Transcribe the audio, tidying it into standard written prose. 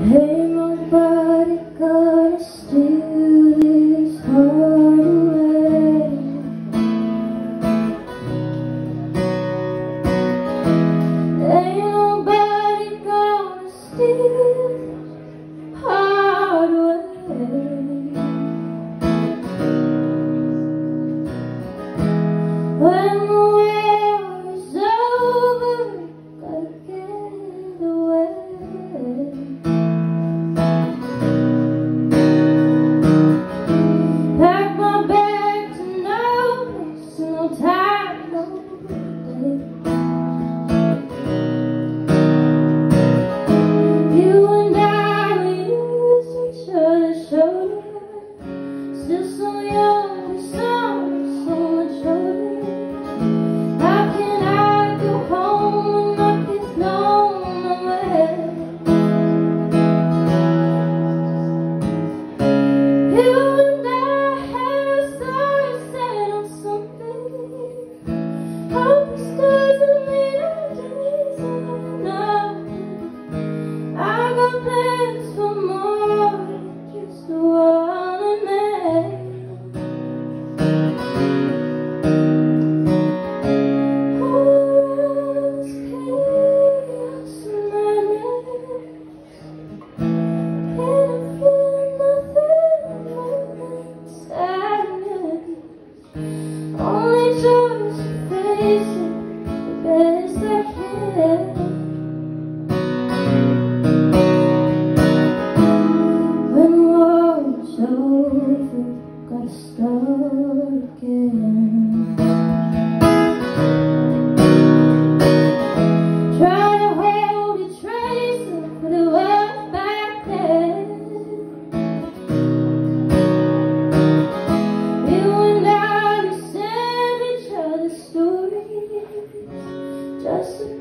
Ain't nobody gonna steal this heart away. Ain't nobody gonna steal this heart away. When the war is over, gotta get away. Pack my bag to no place, no time, no day. You and I, we used each other's shoulders, still so young, so much older. How can I go home when my kids know my way? You and I had a story set on something. Hope it stays with me all days I know. I got plans for more, just the one I made. Only choice to face it the best I can. When the war is over, gotta start again. Try to hold a trace of what it was back then. You and I, we send each other stories just to